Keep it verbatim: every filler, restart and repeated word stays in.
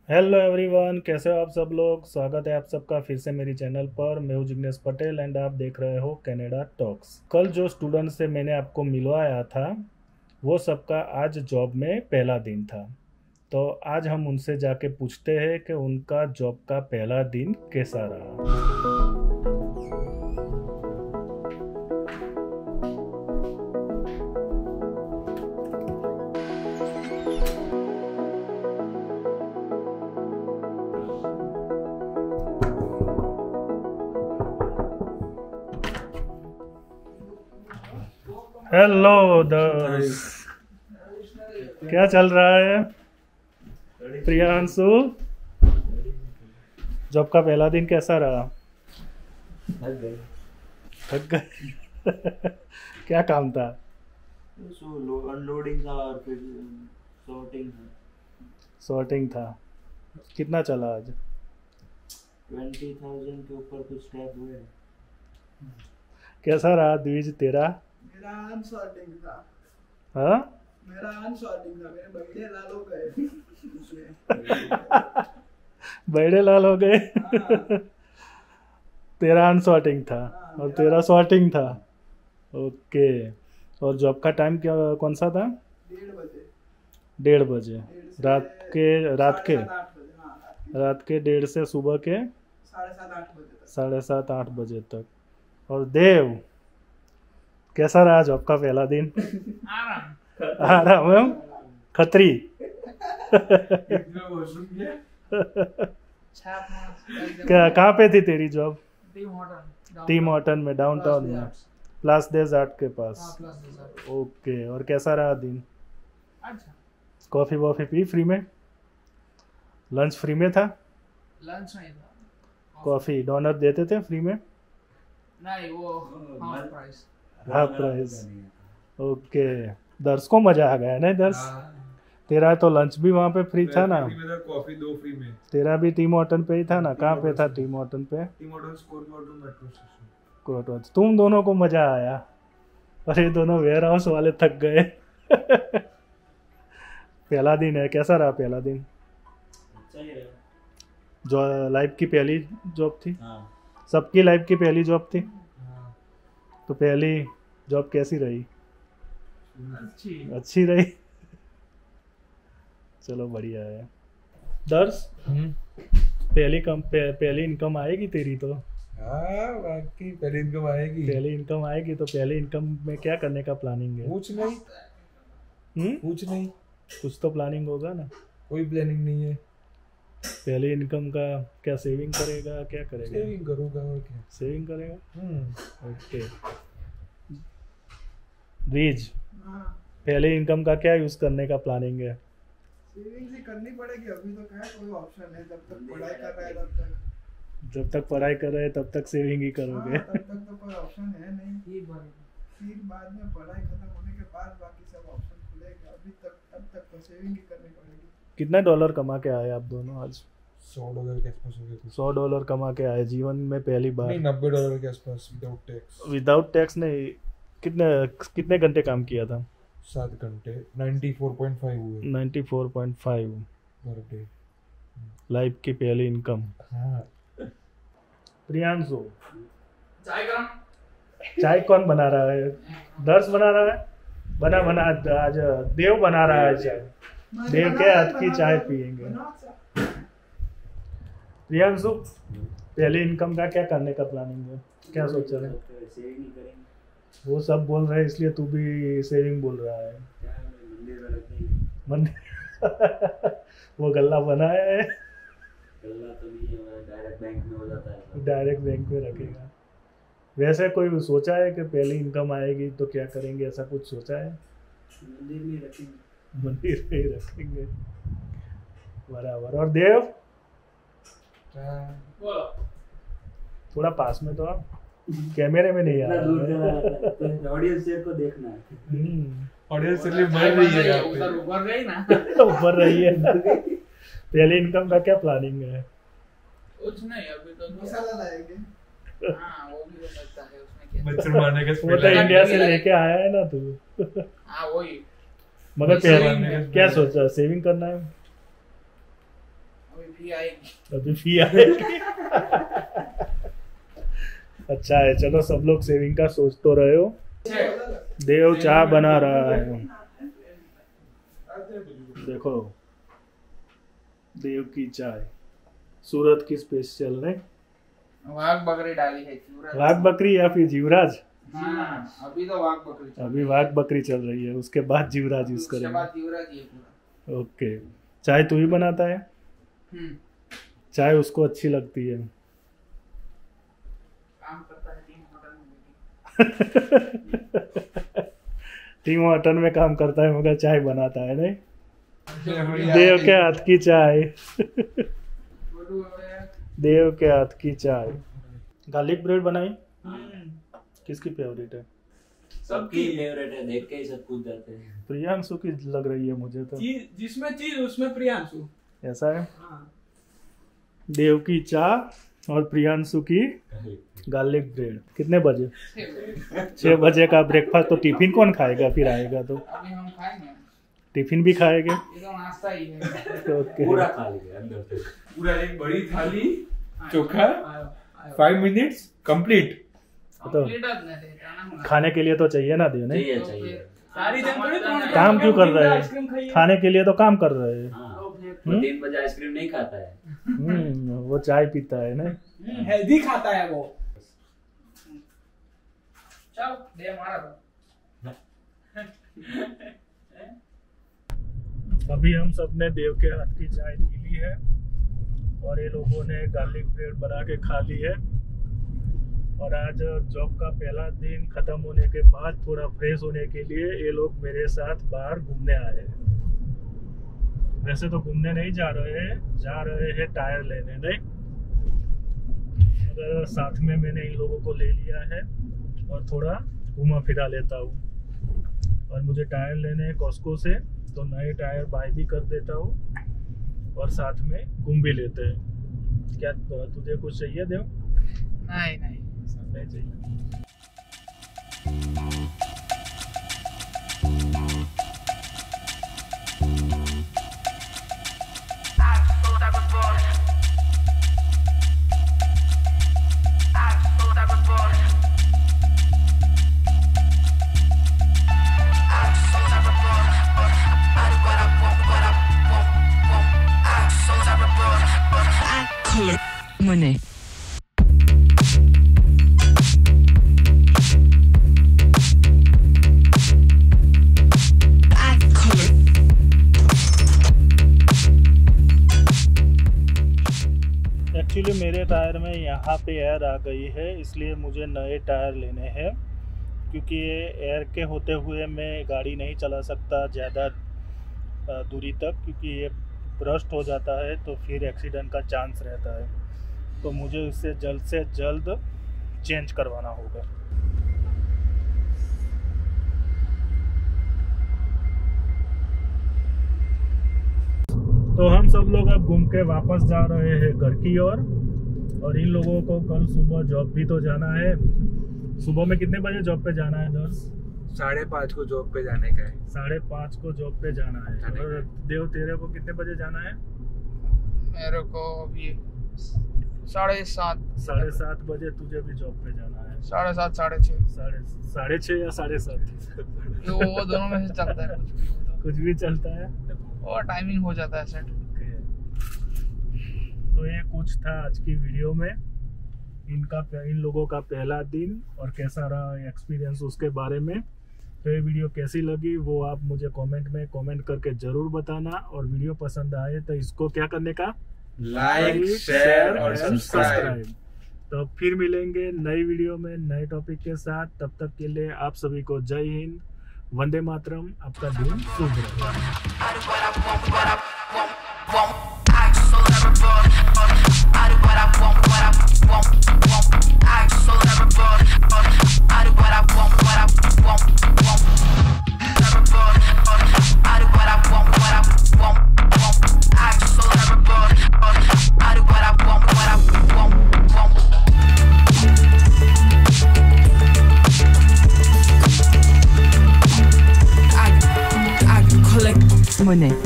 Hello everyone, कैसे हो आप सब लोग। स्वागत है आप सबका फिर से मेरी चैनल पर। मैं हूं जिग्नेश पटेल एंड आप देख रहे हो कनाडा टॉक्स। कल जो स्टूडेंट से मैंने आपको मिलवाया था वो सबका आज जॉब में पहला दिन था। तो आज हम उनसे जाके पूछते हैं कि उनका जॉब का पहला दिन कैसा रहा। हेलो दर्श, क्या चल रहा है प्रियांशु? जॉब का पहला दिन कैसा रहा? थक गए। थक गए? क्या काम था? सो अनलोडिंग था और फिर सॉर्टिंग था। सॉर्टिंग था। कितना चला आज? ट्वेंटी थाउजेंड के ऊपर कुछ टैप हुए। कैसा रहा द्विज तेरा? मेरा अनसॉर्टिंग था। हाँ? मेरा अनसॉर्टिंग था। मेरे बर्थडे लाल हो गए उसमें। बड़े लाल हो गए। हाँ, तेरा अनसॉर्टिंग था हाँ, और मेरा तेरा सॉर्टिंग था। ओके। और जॉब का टाइम क्या कौन सा था? डेढ़ बजे। डेढ़ बजे डेढ़ से रात के? रात के साढ़े सात आठ बजे। हाँ, रात के रात के डेढ़ से सुबह के साढ़े सात आठ बजे तक। साढ़े सात आठ बजे तक। और देव, कैसा रहा जॉब का पहला दिन? आराम। आराम है? खत्री। क्या कहाँ पे थी तेरी जॉब? टीम हॉटन में, डाउनटाउन में, प्लास देज आर्ट के पास। ओके। और कैसा रहा दिन? अच्छा। कॉफी वॉफी पी फ्री में? लंच फ्री में था? लंच नहीं था। कॉफी डोनर देते थे फ्री में? नहीं, वो half price. Half price. Okay. Darsh को मजा आ गया ना दर्श? तेरा तो लंच भी वहाँ पे फ्री था ना? कॉफी दो फ्री में। तेरा भी टीम हॉटन पे ही था ना? कहाँ पे था टीम हॉटन पे? Tim order score card metro station. Court. तुम दोनों को मजा आया और ये दोनों वेयर हाउस वाले थक गए। पहला दिन है, कैसा रहा पहला दिन? अच्छा ही रहा। जो लाइफ की पहली जॉब थी? हाँ। सबकी लाइफ की पहली जॉब थी। हाँ। तो पहली जॉब कैसी रही? अच्छी। अच्छी रही। चलो बढ़िया है। दर्श, पहली कम पह, पहली इनकम आएगी तेरी तो? हाँ, बाकी पहली इनकम आएगी। पहली इनकम आएगी तो पहली इनकम में क्या करने का प्लानिंग है? कुछ नहीं, हम्म? कुछ नहीं, कुछ तो प्लानिंग होगा ना। कोई प्लानिंग नहीं है। पहली इनकम का क्या सेविंग करेगा, क्या करेगा? सेविंग करूंगा और क्या। सेविंग करेगा। हम्म। ओके। बीज, हाँ, पहले इनकम का क्या यूज करने का प्लानिंग है? सेविंग से करनी पड़ेगी। अभी तो क्या है, कोई ऑप्शन है। जब तक पढ़ाई कर रहा है तब तक। जब तक पढ़ाई कर रहे हैं तब तक सेविंग ही हाँ, करोगे। तब तक तो कोई ऑप्शन है नहीं। ये बात। फिर बाद में पढ़ाई खत्म होने के बाद बाकी सब ऑप्शन खुलेगा। अभी तक तब तक तो सेविंग ही करनी पड़ेगी। कितना डॉलर कमा के आए आप दोनों आज? सौ डॉलर के आसपास हो गया कुछ। सौ डॉलर कमा के आए जीवन में पहली बार? नहीं, नब्बे डॉलर के आसपास विदाउट टैक्स। विदाउट टैक्स नहीं। कितने कितने घंटे काम किया था? सात घंटे। नाइन्टी फोर पॉइंट फाइव हुए ninety four point five. Per day. Life की पहली इनकम। हाँ। प्रियांशु, चाय गरम। चाय कौन बना रहा है? दर्श बना रहा है? बना बना आज देव बना रहा है चाय। देव के हाथ की चाय पियेंगे। प्रियांशु, पहली इनकम का क्या करने का प्लानिंग है? क्या सोचा है? सेविंग ही करेंगे। वो सब बोल रहे हैं इसलिए तू भी सेविंग बोल रहा है। क्या मंदिर में रखेंगे। मंदिर वो गल्ला बनाया है, गल्ला तो नहीं है, डायरेक्ट बैंक में हो जाता है। डायरेक्ट बैंक में रखेगा। वैसे कोई सोचा है कि पहली इनकम आएगी तो क्या करेंगे, ऐसा कुछ सोचा है? मंदिर में रखेंगे। मंदिर में ही रखेंगे। बराबर। और देव, बोलो। थोड़ा पास में तो आप, कैमरे में नहीं आ इतना दूर रहा है। जाना है, ऑडियंस को देखना है। हम्म, ऑडियंस के लिए मर रही है यहाँ उधर पे। ऊपर गई ना। ऊपर रही है। पहली इनकम का क्या प्लानिंग है? कुछ नहीं, अभी तो मसाला लाएंगे। हाँ, वो भी हो सकता है। उसमें क्या। मच्छर मारने का वो तो स्प्रे। इंडिया से लेके आया है ना तू। हाँ, वही। मगर सेविंग पहले है। क्या सोचा? सेविंग करना है? अभी भी आएगी। अभी फी आएगी। अच्छा है, चलो सब लोग सेविंग का सोच तो रहे हो। देव चाय बना रहा है, देखो देव की चाय सूरत की स्पेशल ने वाघ बकरी डाली है। जीवराज। वाघ बकरी या फिर जीवराज? हाँ, अभी तो वाघ बकरी चल अभी वाघ बकरी चल रही है, उसके बाद जीवराज रही है। यूज उसके करेंगे। बाद जीवराज ही है पूरा। ओके, चाय तू ही बनाता है? हम्म, चाय उसको अच्छी लगती है। काम करता है टीम होटल में। टीम होटल में काम करता है मगर चाय बनाता है नहीं। बढ़िया। देव के हाथ की चाय। बोलू अब देव के हाथ की चाय। गार्लिक ब्रेड बनाई, किसकी फेवरेट है? सबकी फेवरेट है, देख के ही सब पूछ जाते हैं। प्रियांशु की लग रही है मुझे तो। चीज जिसमें चीज उसमें प्रियांशु। ऐसा है? हाँ। देव की चाय और प्रियांशु की गार्लिक ब्रेड। कितने बजे? छह बजे का ब्रेकफास्ट। तो टिफिन कौन खाएगा फिर आएगा तो? अभी हम खाएंगे। टिफिन भी खाएंगे? ये तो नाश्ता ही है। ओके। पूरा खा लिया अंदर से। पूरा एक बड़ी थाली चोखा, आयो, आयो। Five minutes complete. तो कंप्लीट आज नहीं रहता ना। खाने के लिए तो चाहिए ना देव, नहीं? चाहिए तो चाहिए। फिर सारी जन थोड़ी तुम काम क्यों कर रहे आइसक्रीम हैं? खाइए। खाने के लिए तो काम कर रहे हैं। हाँ, तो फिर वो तीन बजे आइसक्रीम नहीं खाता है। हम्म, वो चाय पीता है ना। हेल्दी खाता है वो। चल दे हमारा तो। अभी हम सबने देव के हाथ की चाय पी ली है और ये लोगों ने गार्लिक ब्रेड बना के खा ली है। और आज जॉब का पहला दिन खत्म होने के बाद थोड़ा फ्रेश होने के लिए ये लोग मेरे साथ बाहर घूमने आए हैं। वैसे तो घूमने नहीं जा रहे हैं, जा रहे हैं टायर लेने, नहीं? मगर साथ में मैंने इन लोगों को ले लिया है और थोड़ा घूमा फिरा लेता हूँ। और मुझे टायर लेने हैं कॉस्को से, तो नए टायर बाय भी कर देता हूँ और साथ में घूम भी लेते हैं। क्या तुझे कुछ चाहिए देव? नहीं नहीं नहीं चाहिए। Money. एक्चुअली मेरे टायर में यहाँ पे एयर आ गई है, इसलिए मुझे नए टायर लेने हैं। क्योंकि ये एयर के होते हुए मैं गाड़ी नहीं चला सकता ज़्यादा दूरी तक, क्योंकि ये ब्रस्ट हो जाता है तो फिर एक्सीडेंट का चांस रहता है। तो मुझे इससे जल्द से जल्द चेंज करवाना होगा। तो हम सब लोग अब घूम के वापस जा रहे हैं घर की ओर। और, और इन लोगों को कल सुबह जॉब भी तो जाना है। सुबह में कितने बजे जॉब पे जाना है? दस साढ़े पाँच को जॉब पे जाने का है। साढ़े पाँच को जॉब पे जाना है। जाने और देव तेरे को कितने बजे जाना है? मेरे को अभी साढ़े सात साढ़े सात बजे तुझे भी जॉब पे जाना है। साढ़े सात साढ़े छः साढ़े साढ़े छः या साढ़े सात? ये वो दोनों में से चलता है कुछ भी हो कुछ भी चलता है। तो। और टाइमिंग हो जाता है सेट। तो ये कुछ था आज की वीडियो में। इनका इन लोगों का पहला दिन और कैसा रहा एक्सपीरियंस उसके बारे में। तो ये वीडियो कैसी लगी वो आप मुझे कमेंट में कमेंट करके ज़रूर बताना। और वीडियो पसंद आए तो इसको क्या करने का? लाइक, शेयर और सब्सक्राइब। तो फिर मिलेंगे नई वीडियो में नए टॉपिक के साथ। तब तक के लिए आप सभी को जय हिंद, वंदे मातरम। आपका दिन शुभ Money.